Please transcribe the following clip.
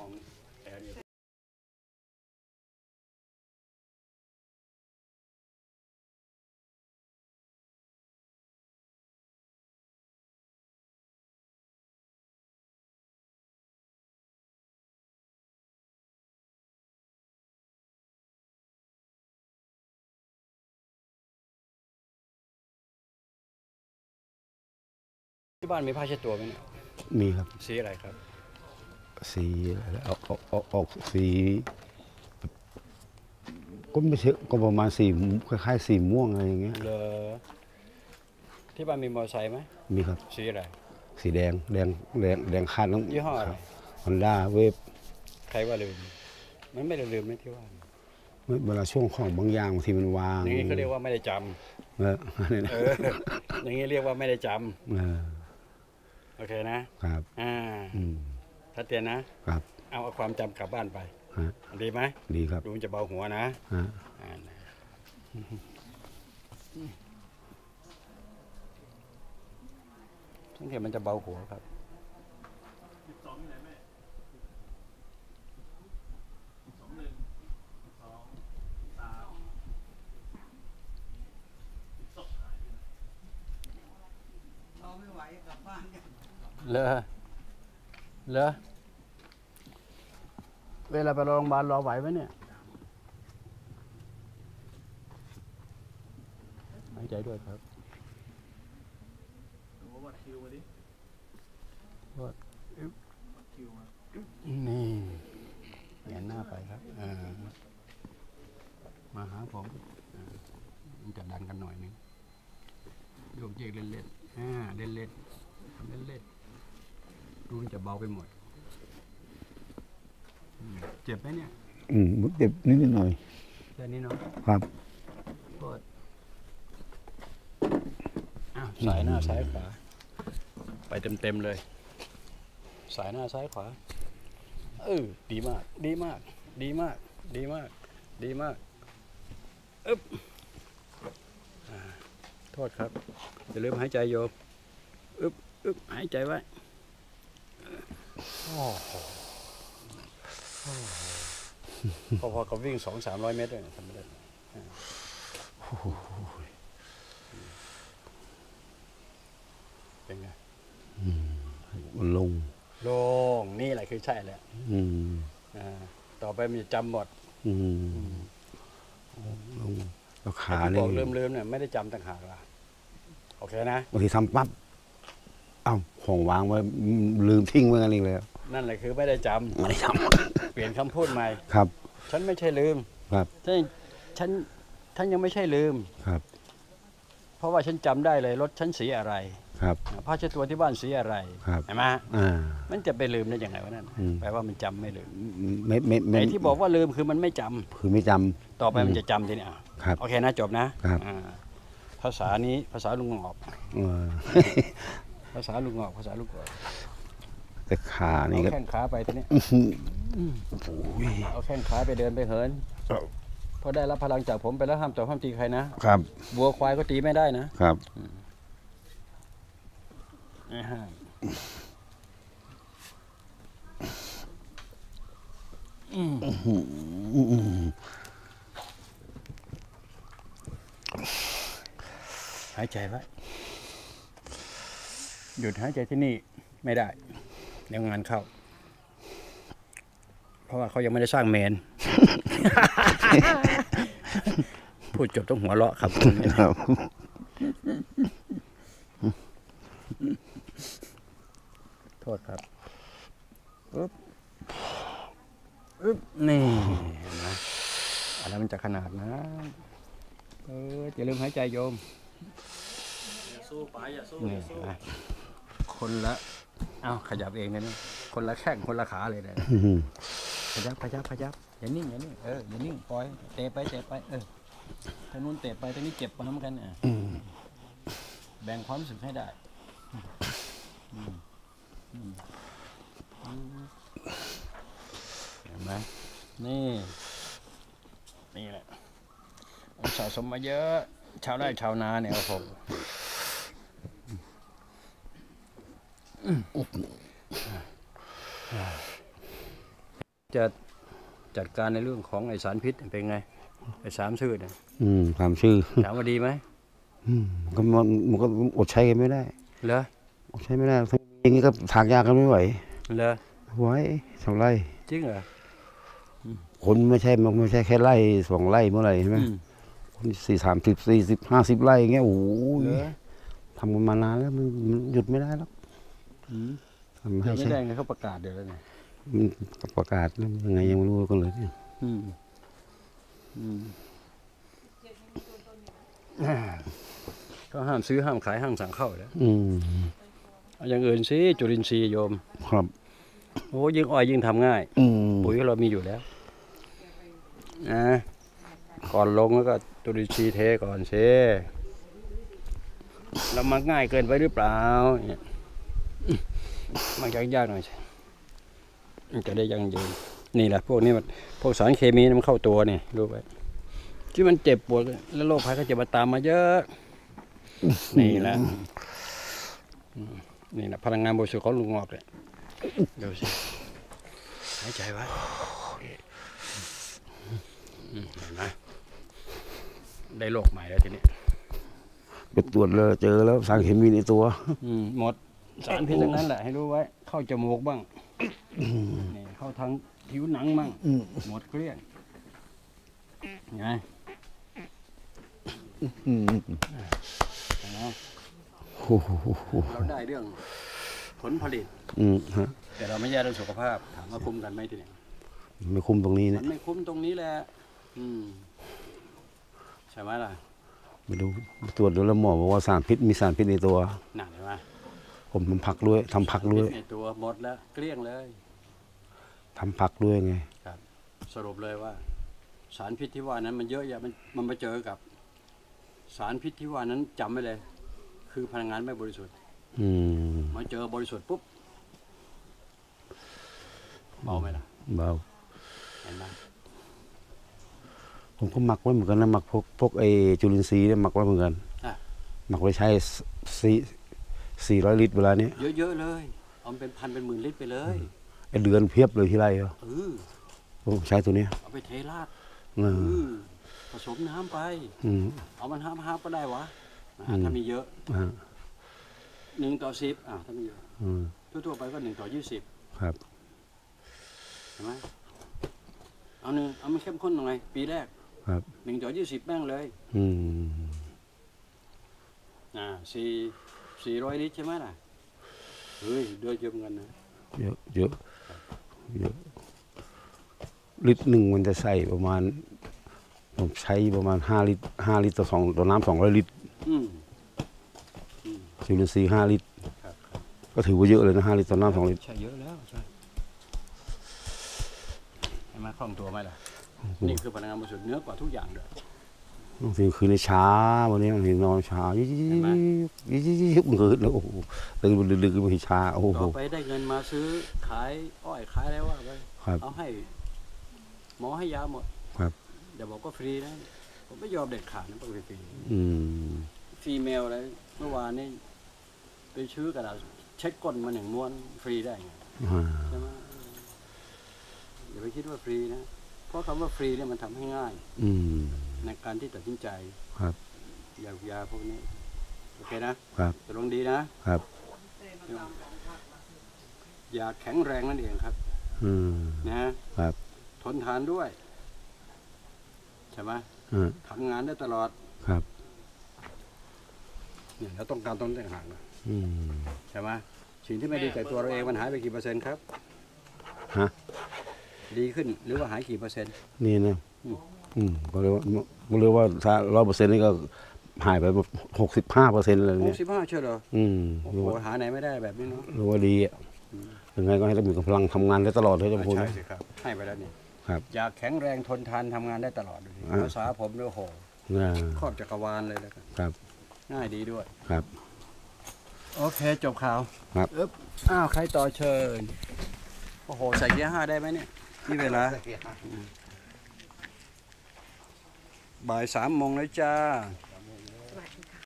องแอร์เนี่ยที่บ้านมีผ้าเช็ดตัวไหมเนี่ยมีครับสีอะไรครับสีออกสีก็ไม่ใช่ก็ประมาณสีคล้ายๆสีม่วงอะไรอย่างเงี้ยที่บ้านมีมอเตอร์ไซค์ไหมมีครับสีอะไรสีแดงคาดน้ำยี่ห้ออะไรฮอนด้าเวฟใครว่าลืมมันไม่ได้ลืมไม่ที่ว่าเวลาช่วงของบางอย่างบางทีมันวางอย่างนี้เขาเรียกว่าไม่ได้จำอย่างนี้เรียกว่าไม่ได้จำโอเคนะครับชัดเจนนะครับเอาความจำกลับบ้านไปดีไหมดีครับดูมันจะเบาหัวนะสังเกตมันจะเบาหัวครับเลอเวลาไปโรงพยาบาลรอไหวไหมเนี่ยหายใจด้วยครับวัดคิวมาดิวัดคิวมานี่เห็นหน้าไปครับมาหาผมมันจะดันกันหน่อยนึงโยกเยกเล่นเล่นเล่นเล่นดูมันจะเบาไปหมดเจ็บไหมเนี่ยเจ็บนิดหน่อยแค่นี้เนาะครับโทษสายหน้าซ้ายขวาไปเต็มเลยสายหน้าซ้ายขวาดีมากอึ๊บโทษครับอย่าลืมหายใจโยมอึ๊บหายใจไว้พอกับวิ่ง200-300 เมตรเลยทำไม่ได้เป็นไงลงนี่แหละคือใช่แหละต่อไปมันจะจำหมดลงแล้วขาเนี่ยบอกลืมเนี่ยไม่ได้จำต่างหากละโอเคนะบางทีทำปั๊บของวางไว้ลืมทิ้งไว้กันเองเลยนั่นแหละคือไม่ได้จำเปลี่ยนคำพูดใหม่ครับฉันไม่ใช่ลืมครับฉันยังไม่ใช่ลืมครับเพราะว่าฉันจำได้เลยรถฉันสีอะไรครับผ้าเช็ดตัวที่บ้านสีอะไรครับเห็นไหมมันจะไปลืมได้ยังไงวะนั่นแปลว่ามันจำไม่ลืมไม่ที่บอกว่าลืมคือมันไม่จำคือไม่จำต่อไปมันจะจำทีนี้โอเคนะจบนะครับภาษานี้ภาษาลุงงอกภาษาลุงงอกแต่ขานี่ก็แข้งขาไปทีนี้เอาแข้งขาไปเดินไปเหินพอได้รับพลังจากผมไปแล้วห้ามต่อห้ามตีใครนะครับวัวควายก็ตีไม่ได้นะครับหายใจไว้หยุดหายใจที่นี่ไม่ได้เดี๋ยวงานเข้าเพราะว่าเขายังไม่ได้สร้างเมน พูดจบต้องหัวเราะครับโทษครับนี่นะอะไรมันจะขนาดนะอย่าลืมหายใจโยมอย่าสู้ไปอย่าสู้นะคนละขยับเองนะคนละแข้งคนละขาเลยนะขยับอย่านิ่งอย่านิ่งปล่อยเตะไปทางนู้นเตะไปทางนี้เจ็บมาเหมือนกันแบ่งความรู้สึกให้ได้เห็นไหมนี่แหละสะสมมาเยอะชาวไร่ชาวนาเนี่ยผมจะจัดการในเรื่องของไอสารพิษเป็นไงไอ3 ชื่อเนี่ยตามชื่อถามว่าดีไหมมันก็อดใช้กันไม่ได้เหรออดใช้ไม่ได้อย่างนี้ก็ถากยากันไม่ไหวเหรอไว้ทำไรจริงเหรอคนไม่ใช่แค่ไร่2 ไร่เมื่อไหร่ใช่ไหมคน30 40 50 ไร่อย่างเงี้ยโอ้โหเหรอทำกันมานานแล้วมันหยุดไม่ได้แล้วทำเดี๋ให้ยวไม่ใช่ได้ไงเขาประกาศเดี๋ยวแล้วเนี่ยมันประกาศยังไงยังไม่รู้กันเลยเนี่ยก็ห้ามซื้อห้ามขายห้ามสั่งเข้าแล้ว เอาอย่างอื่นสิจุลินทรีย์โยมครับโอ้ยิ่งอ้อยยิ่งทำง่าย ปุ๋ยเรามีอยู่แล้วนะก่อนลงแล้วก็จุลินทรีย์เทก่อนเชเรามาง่ายเกินไปหรือเปล่าเนี่ยมันยากหน่อยมันจะได้ยั่งยืนนี่แหละพวกนี้มันพวกสารเคมีมันเข้าตัวนี่รู้ไหมที่มันเจ็บปวดแล้วโรคภัยก็จะมาตามมาเยอะนี่แหละนี่แหละพลังงานบริสุทธิ์ของลุงงอกเลยดูสิหายใจไว้เห็นไหมได้โรคใหม่แล้วทีนี้ไปตรวจเลยเจอแล้วสารเคมีในตัวหมดสารพิษทั้งนั้นแหละให้รู้ไว้เข้าจมูกบ้างนี่เข้าทางผิวหนังบ้างหมดเกลี้ยงไงเราได้เรื่องผลผลิตแต่เราไม่แย่เรื่องสุขภาพถามว่าคุ้มกันไหมทีนี้ไม่คุ้มตรงนี้มันะนไม่คุ้มตรงนี้แหละใช่ไหมล่ะไปดูตรวจดูแล้วหมอบอกว่ามีสารพิษในตัวหนักใช่ไหมผมทำผักด้วยในตัวหมดแล้วเกลี้ยงเลยทำผักด้วยไงครับสรุปเลยว่า สารพิษที่ว่านั้นมันเยอะแยะมันมาเจอกับ สารพิษที่ว่านั้นจำไว้เลย คือพลังงานไม่บริสุทธิ์มาเจอบริสุทธิ์ปุ๊บเบาไหมล่ะเบาเห็นไหมผมก็หมักไว้เหมือนกันนะหมักพวกไอจุลินทรีย์เนี่ยหมักไว้เหมือนกันหมักไว้ใช้400 ลิตรเวลานี้เยอะๆเลยเอาเป็นพันเป็นหมื่นลิตรไปเลยไอเดือนเพียบเลยที่ไรเหรอ ผมใช้ตัวนี้เอาไปเทราด ผสมน้ำไป เอามันห้าก็ได้วะถ้ามีเยอะ1:10ถ้ามีเยอะทั่วๆไปก็1:20 ครับเห็นไหมเอามันเข้มข้นหน่อยปีแรกครับ 1:20แม่งเลย400 ลิตรใช่ไหมล่ะเฮ้ยเดือดเยอะเหมือนกันนะเยอะลิตรหนึ่งมันจะใส่ประมาณผมใช้ประมาณ5 ลิตรต่อน้ำ200 ลิตรจุลินทรีย์5 ลิตรก็ถือว่าเยอะเลยนะ5 ลิตรต่อน้ำ2 ลิตรใช่เยอะแล้วใช่เห็นไหมคล่องตัวไหมล่ะนี่คือพลังงานบริสุทธิ์เนื้อกว่าทุกอย่างเลยบางทีคืนในช้าวันนี้บางทีนอนช้ายิ่งมันเกิดแล้วโอ้โหตื่นดึกๆบางทีช้าโอ้โหต่อไปได้เงินมาซื้อขายอ้อยขายอะไรว่าไปเอาให้หมอให้ยาหมดครับอย่าบอกก็ฟรีนะผมไม่ยอมเด็ดขาดนะฟรีฟรีเมลอะไรเมื่อวานนี้ไปซื้อกระดาษเช็คก้นมา1 ม้วนฟรีได้ไงใช่ไหมอย่าไปคิดว่าฟรีนะเพราะคำว่าฟรีเนี่ยมันทำให้ง่ายในการที่ตัดสินใจครับยาพวกนี้โอเคนะครับจะลงดีนะครับยาแข็งแรงนั่นเองครับนะครับทนทานด้วยใช่ไหมทำงานได้ตลอดครับเนี่ยเราต้องการต้นต่างหากนะใช่ไหมสิ่งที่ไม่ดีจากตัวเราเองมันหายไปกี่%ครับดีขึ้นหรือว่าหายกี่% นี่นะก็เรียกว่าถ้า100%นี่ก็หายไป65%เลยเนี่ย 65ใช่เหรอโอ้โหหาไหนไม่ได้แบบนี้เนาะรู้ว่าดียังไงก็ให้เรามีกำลังทำงานได้ตลอดเลยจำพูดใช่สิครับให้ไปแล้วนี่อยากแข็งแรงทนทานทำงานได้ตลอดดูภาษาผมด้วยโหครอบจักรวาลเลยนะครับง่ายดีด้วยครับโอเคจบข่าวครับใครต่อเชิญโอ้โหใส่เกียร์ 5ได้ไหมเนี่ยนี่เวลาบ่าย 3 โมงแล้วจ้า